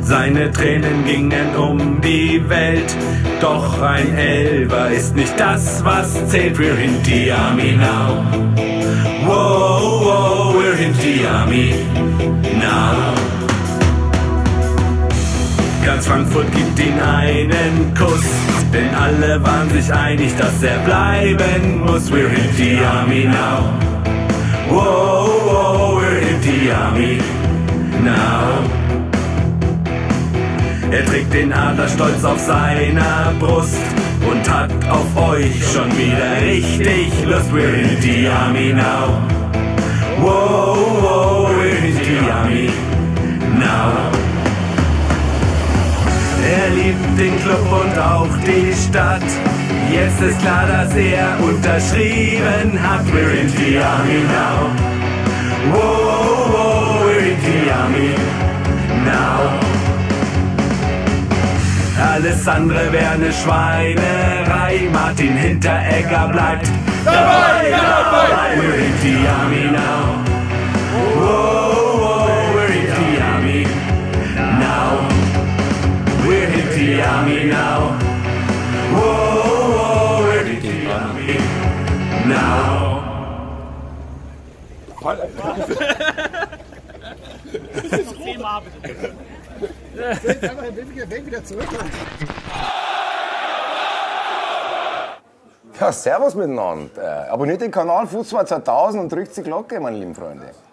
Seine Tränen gingen um die Welt, doch ein Elfer ist nicht das, was zählt. We're in the army now. Whoa, whoa, we're in the army now. Ganz Frankfurt gibt ihm einen Kuss, denn alle waren sich einig, dass er bleiben muss. We're in the army now. Whoa, whoa, we're in the army now. Er trägt den Adler stolz auf seiner Brust und hat auf euch schon wieder richtig Lust. We're in the army now. Whoa, whoa, we're in the army now. Er liebt den Club und auch die Stadt. Jetzt ist klar, dass er unterschrieben hat. We're in the army now. Whoa, whoa, we're in the army now. Alles andere wäre eine Schweinerei. Martin Hinteregger bleibt dabei, dabei. We're in the army now. Whoa, whoa, we're in the army now. We're in the army now. Whoa, whoa, we're in the army now. Das ist Thema, bitte. Jetzt einfach den Weg wieder zurückkommen. Ja, servus miteinander. Abonniert den Kanal Fußball 2000 und drückt die Glocke, meine lieben Freunde.